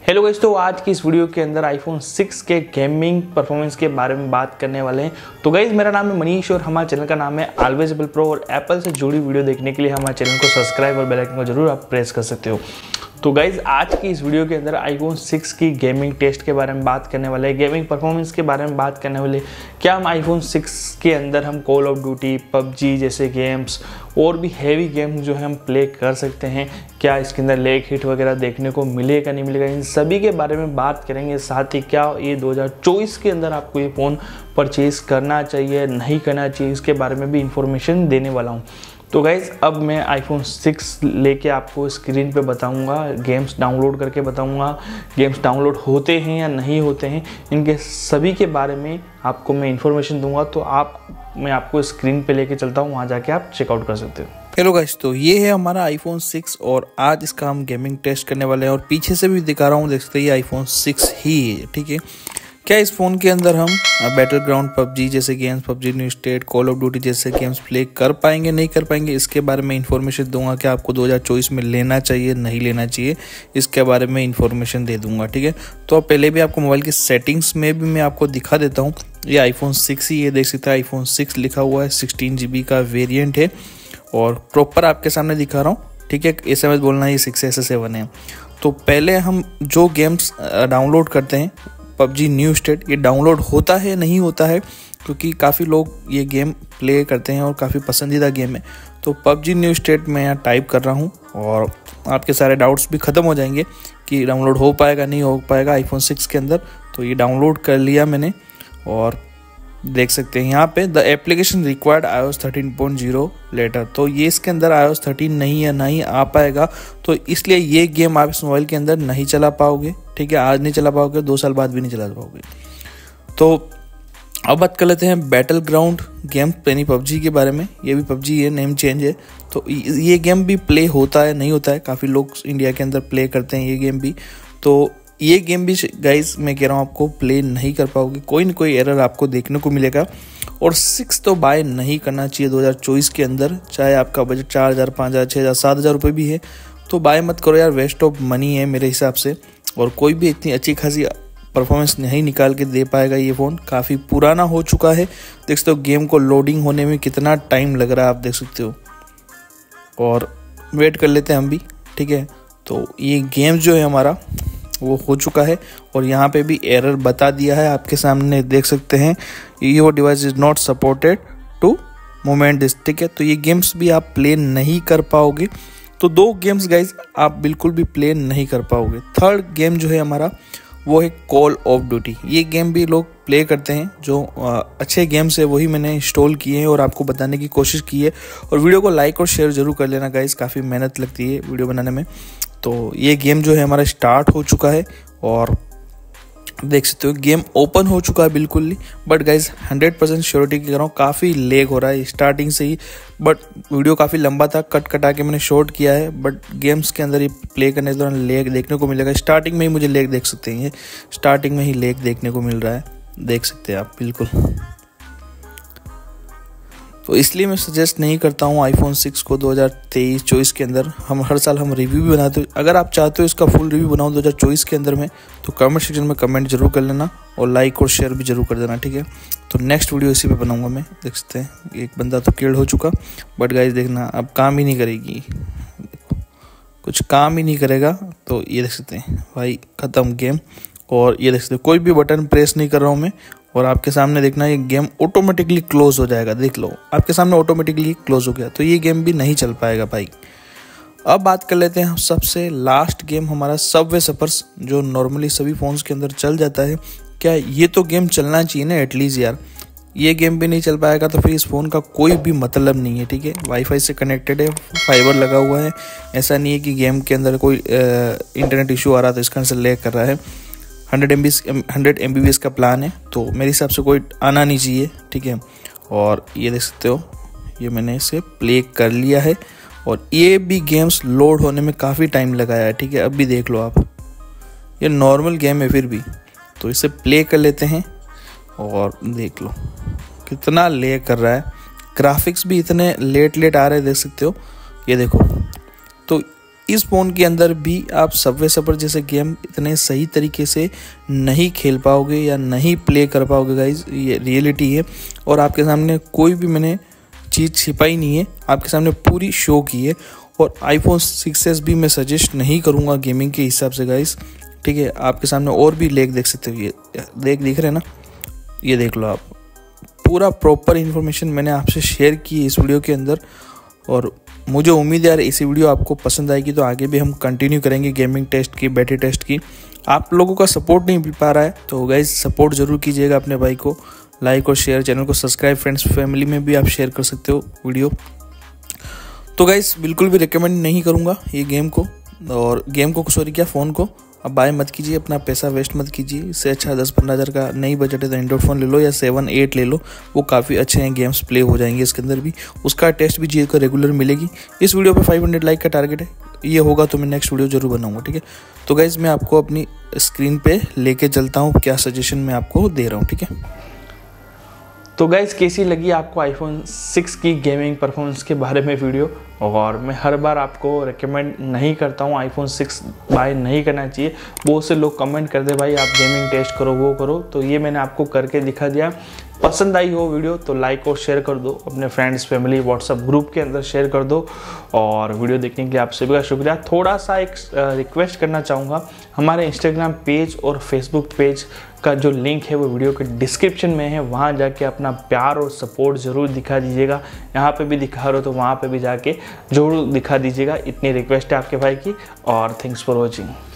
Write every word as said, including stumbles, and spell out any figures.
Hello guys, तो आज की इस वीडियो के अंदर आईफोन सिक्स के गेमिंग परफॉर्मेंस के बारे में बात करने वाले हैं। तो गाइस, मेरा नाम है मनीष और हमारे चैनल का नाम है ऑलवेज एप्पल प्रो। और एप्पल से जुड़ी वीडियो देखने के लिए हमारे चैनल को सब्सक्राइब और बेल आइकन को जरूर आप प्रेस कर सकते हो। तो गाइज, आज की इस वीडियो के अंदर आईफोन सिक्स की गेमिंग टेस्ट के बारे में बात करने वाले हैं, गेमिंग परफॉर्मेंस के बारे में बात करने वाले। क्या हम आईफोन सिक्स के अंदर हम कॉल ऑफ ड्यूटी, पबजी जैसे गेम्स और भी हैवी गेम्स जो है हम प्ले कर सकते हैं? क्या इसके अंदर लेग हिट वगैरह देखने को मिलेगा नहीं मिलेगा, इन सभी के बारे में बात करेंगे। साथ ही क्या ये दो हज़ार चौबीस के अंदर आपको ये फ़ोन परचेज़ करना चाहिए नहीं करना चाहिए, इसके बारे में भी इंफॉर्मेशन देने वाला हूँ। तो गाइज़, अब मैं आईफोन सिक्स लेके आपको स्क्रीन पे बताऊंगा, गेम्स डाउनलोड करके बताऊंगा, गेम्स डाउनलोड होते हैं या नहीं होते हैं, इनके सभी के बारे में आपको मैं इंफॉर्मेशन दूंगा। तो आप मैं आपको स्क्रीन पे लेके चलता हूँ, वहाँ जाके आप चेकआउट कर सकते हो। हेलो गाइस, तो ये है हमारा आईफोन सिक्स और आज इसका हम गेमिंग टेस्ट करने वाले हैं। और पीछे से भी दिखा रहा हूँ, देख सकते हैं ये आईफोन सिक्स ही है, ठीक है। क्या इस फ़ोन के अंदर हम बैटल ग्राउंड, पबजी जैसे games, PUBG new state, Call of Duty जैसे गेम्स प्ले कर पाएंगे नहीं कर पाएंगे, इसके बारे में इन्फॉर्मेशन दूंगा कि आपको दो हज़ार चौबीस में लेना चाहिए नहीं लेना चाहिए, इसके बारे में इन्फॉर्मेशन दे दूंगा, ठीक है। तो अब पहले भी आपको मोबाइल की सेटिंग्स में भी मैं आपको दिखा देता हूँ। ये आईफोन सिक्स ही है, देख सकते हैं आईफोन सिक्स लिखा हुआ है, सिक्सटीन जी बी का वेरियंट है और प्रॉपर आपके सामने दिखा रहा हूँ, ठीक है। एस एम एस बोलना ये सिक्स एस सेवन है। तो पहले हम जो गेम्स डाउनलोड करते हैं, पबजी न्यू स्टेट, ये डाउनलोड होता है नहीं होता है, क्योंकि काफ़ी लोग ये गेम प्ले करते हैं और काफ़ी पसंदीदा गेम है। तो पबजी न्यू स्टेट मैं यहाँ टाइप कर रहा हूँ और आपके सारे डाउट्स भी ख़त्म हो जाएंगे कि डाउनलोड हो पाएगा नहीं हो पाएगा आईफोन सिक्स के अंदर। तो ये डाउनलोड कर लिया मैंने और देख सकते हैं यहाँ पे the application required iOS thirteen point zero later. तो ये इसके अंदर आईओएस थर्टीन नहीं है, नहीं आ पाएगा, तो इसलिए ये गेम आप इस मोबाइल के अंदर नहीं चला पाओगे, ठीक है। आज नहीं चला पाओगे, दो साल बाद भी नहीं चला पाओगे। तो अब बात कर लेते हैं बैटल ग्राउंड गेम यानी पबजी के बारे में। ये भी पबजी है, नेम चेंज है। तो ये गेम भी प्ले होता है नहीं होता है, काफ़ी लोग इंडिया के अंदर प्ले करते हैं ये गेम भी। तो ये गेम भी गाइज मैं कह रहा हूँ आपको प्ले नहीं कर पाओगे, कोई ना कोई एरर आपको देखने को मिलेगा। और सिक्स तो बाय नहीं करना चाहिए दो हज़ार चौबीस के अंदर, चाहे आपका बजट चार हज़ार पाँच हज़ार छः हज़ार सात हज़ार रुपये भी है, तो बाय मत करो यार, वेस्ट ऑफ मनी है मेरे हिसाब से। और कोई भी इतनी अच्छी खासी परफॉर्मेंस नहीं निकाल के दे पाएगा ये फ़ोन, काफ़ी पुराना हो चुका है। देख सकते हो गेम को लोडिंग होने में कितना टाइम लग रहा है, आप देख सकते हो। और वेट कर लेते हैं हम भी, ठीक है। तो ये गेम जो है हमारा वो हो चुका है और यहाँ पे भी एरर बता दिया है आपके सामने, देख सकते हैं your device is not supported to moment this, ठीक है। तो ये गेम्स भी आप प्ले नहीं कर पाओगे। तो दो गेम्स गाइज आप बिल्कुल भी प्ले नहीं कर पाओगे। थर्ड गेम जो है हमारा वो है कॉल ऑफ ड्यूटी। ये गेम भी लोग प्ले करते हैं, जो अच्छे गेम्स है वही मैंने इंस्टॉल किए हैं और आपको बताने की कोशिश की है। और वीडियो को लाइक और शेयर जरूर कर लेना गाइज, काफ़ी मेहनत लगती है वीडियो बनाने में। तो ये गेम जो है हमारा स्टार्ट हो चुका है और देख सकते हो गेम ओपन हो चुका है बिल्कुल ही। But guys hundred percent surety की कर रहा हूँ, काफ़ी लेग हो रहा है स्टार्टिंग से ही। बट वीडियो काफ़ी लंबा था, कट कटा के मैंने शॉर्ट किया है। बट गेम्स के अंदर ये प्ले करने के दौरान लेग देखने को मिलेगा। स्टार्टिंग में ही मुझे लेग देख सकते हैं, ये स्टार्टिंग में ही लेग देखने को मिल रहा है, देख सकते हैं आप बिल्कुल। तो इसलिए मैं सजेस्ट नहीं करता हूँ आईफोन सिक्स को दो हज़ार तेईस चौबीस के अंदर। हम हर साल हम रिव्यू भी बनाते हो, अगर आप चाहते हो इसका फुल रिव्यू बनाओ दो हज़ार चौबीस के अंदर में, तो कमेंट सेक्शन में कमेंट जरूर कर लेना और लाइक और शेयर भी जरूर कर देना, ठीक है। तो नेक्स्ट वीडियो इसी पे बनाऊंगा मैं। देख सकते हैं एक बंदा तो किल्ड हो चुका, बट गाइस देखना अब काम ही नहीं करेगी, कुछ काम ही नहीं करेगा। तो ये देख सकते हैं भाई ख़त्म गेम। और ये देख सकते हैं कोई भी बटन प्रेस नहीं कर रहा हूँ मैं, और आपके सामने देखना ये गेम ऑटोमेटिकली क्लोज हो जाएगा, देख लो आपके सामने ऑटोमेटिकली क्लोज हो गया। तो ये गेम भी नहीं चल पाएगा भाई। अब बात कर लेते हैं हम सबसे लास्ट गेम हमारा सबवे सफर्स, जो नॉर्मली सभी फोन्स के अंदर चल जाता है। क्या ये तो गेम चलना चाहिए ना एटलीस्ट यार, ये गेम भी नहीं चल पाएगा तो फिर इस फ़ोन का कोई भी मतलब नहीं है, ठीक है। वाईफाई से कनेक्टेड है, फाइबर लगा हुआ है, ऐसा नहीं है कि गेम के अंदर कोई इंटरनेट इशू आ रहा था इसका से लैग कर रहा है। Hundred M B hundred M B B S का प्लान है, तो मेरे हिसाब से कोई आना नहीं चाहिए, ठीक है। और ये देख सकते हो ये मैंने इसे प्ले कर लिया है और ये भी गेम्स लोड होने में काफ़ी टाइम लगाया है, ठीक है। अब भी देख लो आप, ये नॉर्मल गेम है फिर भी। तो इसे प्ले कर लेते हैं और देख लो कितना ले कर रहा है। ग्राफिक्स भी इतने लेट लेट आ रहे हैं, देख सकते हो, ये देखो। तो इस फ़ोन के अंदर भी आप सबवे सफर जैसे गेम इतने सही तरीके से नहीं खेल पाओगे या नहीं प्ले कर पाओगे गाइज, ये रियलिटी है। और आपके सामने कोई भी मैंने चीज़ छिपाई नहीं है, आपके सामने पूरी शो की है। और आईफोन सिक्स एस भी मैं सजेस्ट नहीं करूँगा गेमिंग के हिसाब से गाइज, ठीक है। आपके सामने और भी लेग देख सकते हो, ये देख दिख रहे हैं ना, ये देख लो आप। पूरा प्रॉपर इन्फॉर्मेशन मैंने आपसे शेयर की इस वीडियो के अंदर, और मुझे उम्मीद है यार इसी वीडियो आपको पसंद आएगी। तो आगे भी हम कंटिन्यू करेंगे गेमिंग टेस्ट की, बैटरी टेस्ट की। आप लोगों का सपोर्ट नहीं मिल पा रहा है तो गाइज सपोर्ट ज़रूर कीजिएगा अपने भाई को, लाइक और शेयर, चैनल को सब्सक्राइब, फ्रेंड्स फैमिली में भी आप शेयर कर सकते हो वीडियो। तो गाइज बिल्कुल भी रिकमेंड नहीं करूँगा ये गेम को, और गेम को सॉरी क्या फ़ोन को अब बाय मत कीजिए, अपना पैसा वेस्ट मत कीजिए। इससे अच्छा दस पंद्रह हज़ार का नहीं बजट है तो एंड्रॉइड फ़ोन ले लो या सेवन एट ले लो, वो काफ़ी अच्छे हैं, गेम्स प्ले हो जाएंगे इसके अंदर भी। उसका टेस्ट भी जी को रेगुलर मिलेगी। इस वीडियो पे पाँच सौ लाइक का टारगेट है, ये होगा तो मैं नेक्स्ट वीडियो जरूर बनाऊंगा, ठीक है। तो गाइज़ मैं आपको अपनी स्क्रीन पे लेके चलता हूँ, क्या सजेशन मैं आपको दे रहा हूँ, ठीक है। तो गाइज़ कैसी लगी आपको आईफोन सिक्स की गेमिंग परफॉर्मेंस के बारे में वीडियो। और मैं हर बार आपको रेकमेंड नहीं करता हूँ आईफोन सिक्स बाय नहीं करना चाहिए। बहुत से लोग कमेंट कर दे भाई आप गेमिंग टेस्ट करो वो करो, तो ये मैंने आपको करके दिखा दिया। पसंद आई हो वीडियो तो लाइक और शेयर कर दो, अपने फ्रेंड्स फैमिली व्हाट्सएप ग्रुप के अंदर शेयर कर दो। और वीडियो देखने के लिए आप सभी का शुक्रिया। थोड़ा सा एक रिक्वेस्ट करना चाहूँगा, हमारे इंस्टाग्राम पेज और फेसबुक पेज का जो लिंक है वो वीडियो के डिस्क्रिप्शन में है, वहाँ जाके अपना प्यार और सपोर्ट ज़रूर दिखा दीजिएगा। यहाँ पे भी दिखा रहे हो तो वहाँ पे भी जाके ज़रूर दिखा दीजिएगा, इतनी रिक्वेस्ट है आपके भाई की। और थैंक्स फॉर वॉचिंग।